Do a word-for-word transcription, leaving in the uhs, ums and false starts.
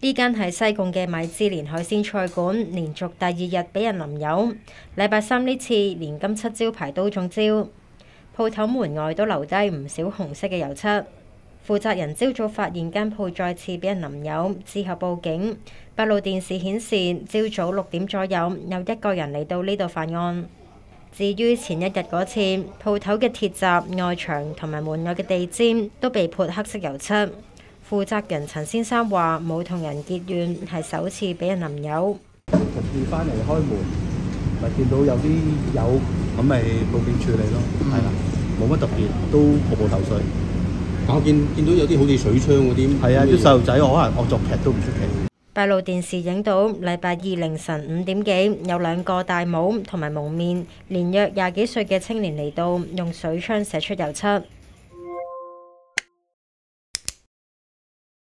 呢間係西貢嘅米芝蓮海鮮菜館，連續第二日俾人淋油。禮拜三呢次連金漆招牌都中招，鋪頭門外都留低唔少紅色嘅油漆。負責人朝早發現間鋪再次俾人淋油，之後報警。閉路電視顯示，朝早六點左右有一個人嚟到呢度犯案。至於前一日嗰次，鋪頭嘅鐵閘、外牆同埋門外嘅地氈都被潑黑色油漆。負責人陳先生話：冇同人結怨，係首次俾人淋油。 同事翻嚟開門，咪見到有啲油，咁咪報警處理咯。係啦、嗯，冇乜特別，都瀑布頭水。 我見見到有啲好似水槍嗰啲。 係啊，啲細路仔可能惡作劇都唔出奇。 閉路電視影到禮拜二凌晨五點幾，有兩個戴帽同埋蒙面、年約廿幾歲嘅青年嚟到，用水槍射出油漆。